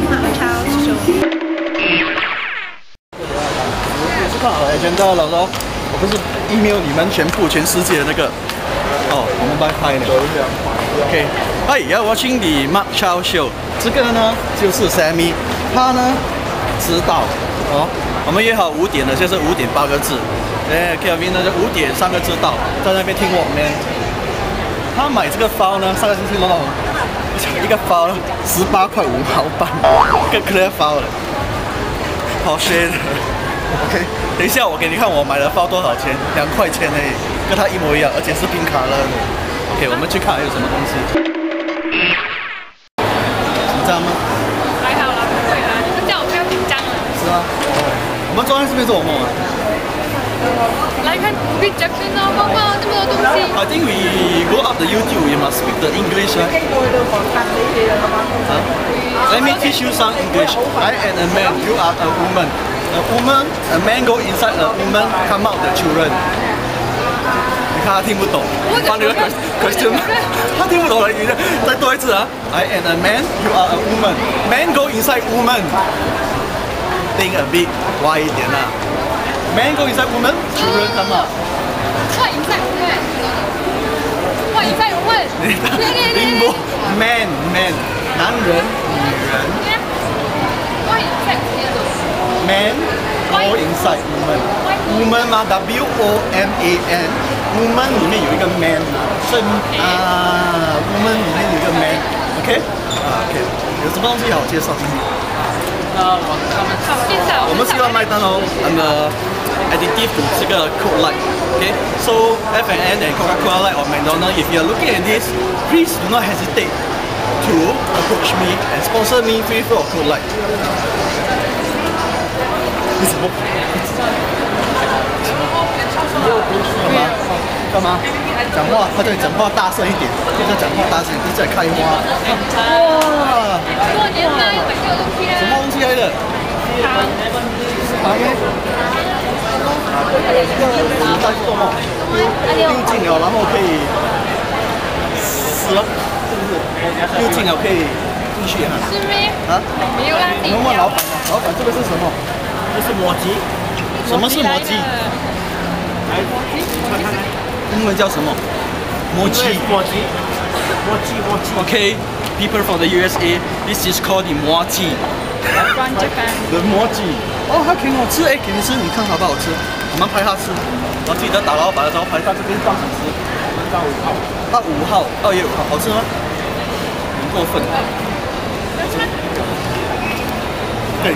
马超秀。 是看好 agenda 了咯，我不是 email 你们全世界的那个。哦，我们在拍呢。OK， Hi, you're watching the Mark Chow Show。这个呢就是 Sammy， 他呢知道哦，我们约好5点的，现在是5点8个字。Kevin 呢就5点3个字到，在那边听我们。他买这个包呢，上个星期弄到一个包18块5毛半，一个 clear 包的，好 share 的。OK， 等一下我给你看我买的包多少钱，2块钱而已，跟它一模一样，而且是冰卡乐的。OK， 我们去看还有什么东西。紧张吗？ 还好啦，不会啦，你们叫我不要紧张了。 是啊。哦，我们昨天是不是做梦啊？ 来看 Big Jackson 哦，妈妈这么多东西。 I think we go up the YouTube, you must speak the English, right? Let me teach you some English. I am a man, you are a woman. A man go inside a woman, come out the children. 你看他听不懂，放那个 question， 他听不懂了，你再多一次啊 ！I am a man, you are a woman. Man go inside woman. Think a bit wide 一点啊。Man go inside woman, children come out. What inside woman? What inside woman? Man, 男人、女人。 What inside Man go inside woman. Woman 嘛 ，W-O-M-A-N。Woman 里面有一个 man 所以woman 里面有一个 man。OK？ OK。有什么东西好介绍？ 好介绍。 我们希望麦当劳additive to 这个 Coke Light. Okay, so F&N and Coca-Cola Light or McDonald's, if you are looking at this, please do not hesitate to approach me and sponsor me free flow of Coke Light. 为什么？干嘛？讲话，他叫你讲话大声一点，现在讲话大声，不是在开花。哇！ 过年啦，有买这个东西啊。 什么东西来的？糖耶。你在做梦？丢进了，然后可以死了，是不是？丢进了可以进去哈？ 是咩？ 啊？ 没有啦， 我们问老板啊，老板这个是什么？这是抹鸡。什么是抹鸡？来，看看。英文叫什么？抹鸡。抹鸡。Okay, people from the USA, this is called the 抹鸡。 From Japan. The 抹鸡。哦，它挺好吃哎，给你吃，你看好不好吃？我们拍他吃。我记得打老板的时候拍他这边放着吃。到5号。到5号，2月5号，好吃吗？很过分。对，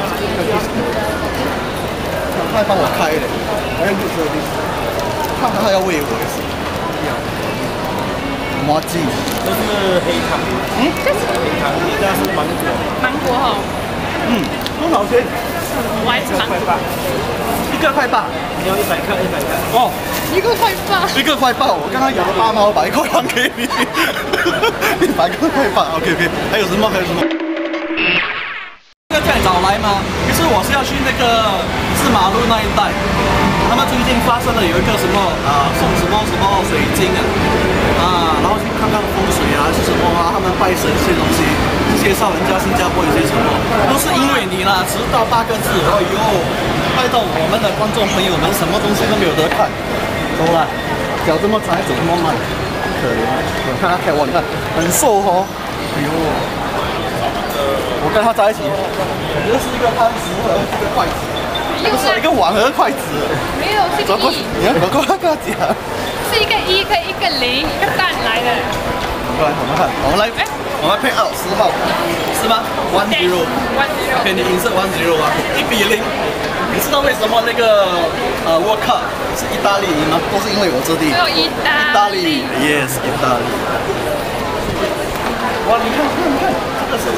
他还帮我开的，我要录这里。看他要喂我也是。麻鸡，这是黑糖。黑糖，这是芒果。 芒果哈。 多少钱？ 我爱吃芒果。 1个块8，你要100克，100克。哦 ，1个块8。 1个块8，我刚刚咬了8毛，把1块还给你。100个块8 ，OK。还有什么？这个太早来吗？其实我是要去那个四马路那一带，他们最近发生了有一个什么送什么水晶然后去看看风水还是什么他们拜神这些东西，介绍人家新加坡有些什么，都是因为你啦，迟到8个字，哎呦，害到我们的观众朋友们什么东西都没有得看，走了，脚这么长还走这么慢，可怜，我看他开玩笑，很瘦哦，哎呦。我跟他在一起，我觉得是一个汤匙和一个筷子，不是一个碗和筷子。 没有，是个一。 你要跟他讲。 是一个1，一个0，一个蛋来的。 过来，我们看，我们配out10号，是吗？10。给你银色10啊，1:0。你知道为什么那个World Cup 是意大利赢吗？都是因为我这里。 意大利 ，yes， 意大利。哇，你看，这个是。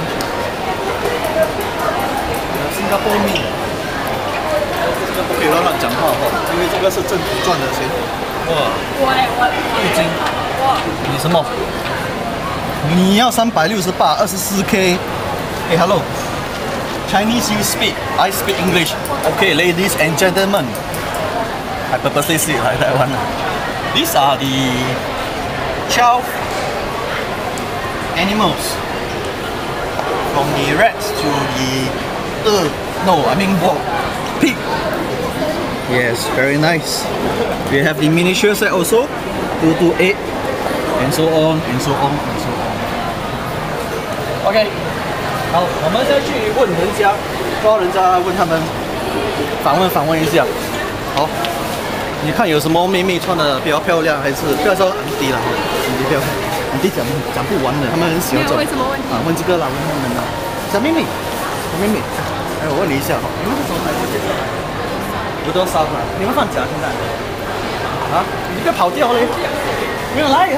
新加坡命，这个不可以乱讲话哈，因为这个是政府赚的钱。哇，浴巾，你什么？你要368 24K。Hey, hello. Chinese you speak, I speak English. Okay, ladies and gentlemen. I purposely say it like that one. These are the 12 animals from the rats to the no, I mean pig. Yes, very nice. We have the miniature set also, 228, and so on, and so on, and so on. OK， 好，我们再去问人家，抓人家问他们，访问一下。好，你看有什么妹妹穿的比较漂亮，还是不要说安迪了哈，安迪漂亮，安迪讲不完的，他们很喜欢这种。 问什么问题？ 啊，问这个啦，问他们啦。小妹妹，小妹妹，哎，我问你一下哈，你们是什么台湾介绍来？不多少了，你们放假现在？啊，你不要跑掉嘞！没有来，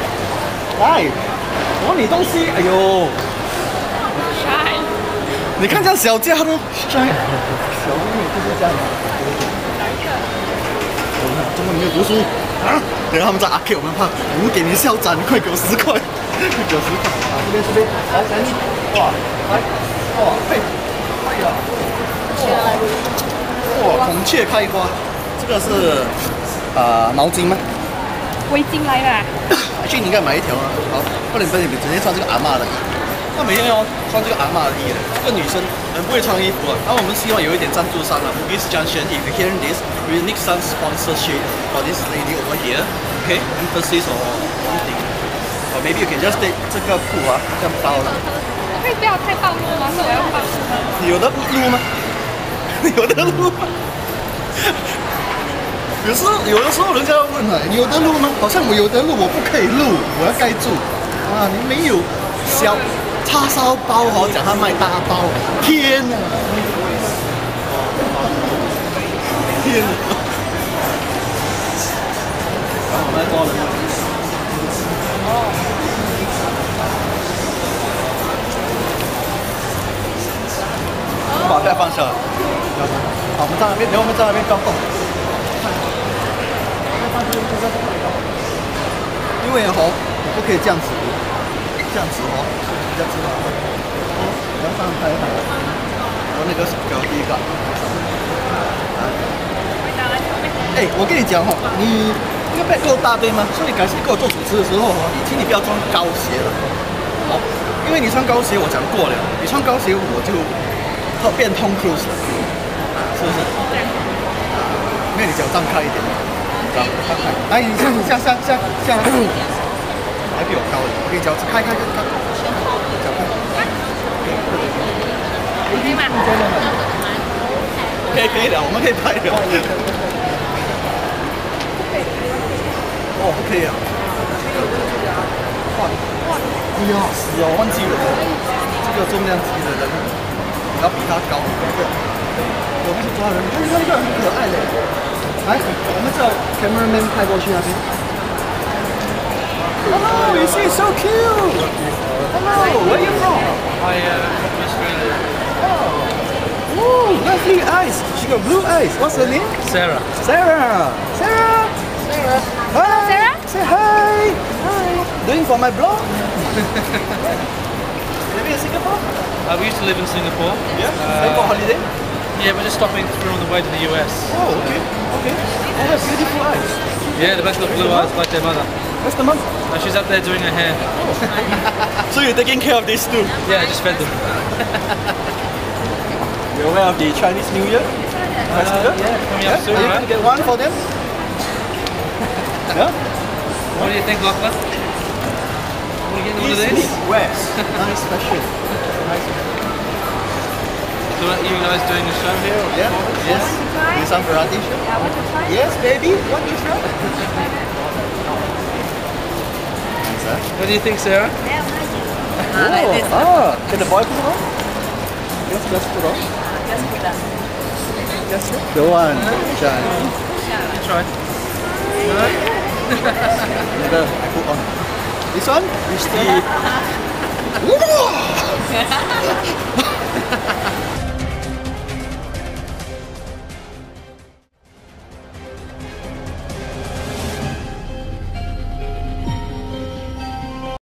我问你东西，哎呦，你看这样小家都小妹妹就是这样。中文没有读书啊！等下他们在arcade，我们怕，我们给你校长，快给我10块，快给我10块啊！这边，来，小妮，哇，来，哇，嘿，哎呀，哇，孔雀开花，这个是毛巾吗？ 围巾来了。 去你应该买一条啊！好，快点，你直接穿这个阿嬷的衣服。那每天要穿这个阿嬷的衣服，这个女生很不会穿衣服啊。然后我们希望有一点赞助商啊 ，Bugis Junction, if you're hearing this, we need some sponsorship for this lady over here. Okay, emphasis or something. Or maybe you can just take 这个布啊，这样包了。 我可以不要太暴露吗？是我要暴露吗？ 有的录吗？有的录吗？有的时候人家要问啊，有的录吗？好像我有的录，我不可以录，我要盖住。啊，你没有小叉烧包哦，讲他卖大包，天哪！天哪！然后我们多人。把盖放下。好，我们在那边，等我们在那边高空。因为我不可以这样子，这样子比较直嘛。你要上拍好，我那个手表第一个。哎，我跟你讲哦，你那个背够大对吗？所以你改次跟我做主持的时候请你不要穿高鞋了，好，因为你穿高鞋我讲过了，你穿高鞋我就变Tom Cruise了，是不是？因为你脚张开一点。哎，你下，还比我高的，我给你脚开，脚开， 可以吗？ 可以的，我们可以拍的。哦，不可以啊！哎呀，死哦，忘记了，这个重量级的人，你要比他高。我不是抓人，那个很可爱的。来，我们叫 cameraman 拍过去那边。Hello, you see, so cute. Hello, where are you from? From Australia. Oh, ooh, lovely eyes. She got blue eyes. What's her name? Sarah. Sarah. Hi. Sarah? Say hi. Hi. Doing for my blog? Living in Singapore? We used to live in Singapore. Yeah. Stay for holiday? Yeah, we're just stopping through on the way to the US. Oh, okay. Oh, have beautiful eyes. Yeah, they've both got blue eyes like their mother. Where's the mom? She's up there doing her hair. So you're taking care of these two? Yeah, I just fed them. You're aware of the Chinese New Year festival? Yeah, coming up soon, Are you right? going to get one for them? Yeah? What do you think, Lachlan? Want to get one of these? West. Nice fashion. Nice fashion. So are you guys doing a show here? Or Yeah? Yes. Do some variety show? I want to try. Yes, baby. Want to try? What do you think, Sarah? Like this. Can the boy put it on? Yes, just put on. Just put that. Yes, the one. Shine. You try. Never. I put on. This one is the.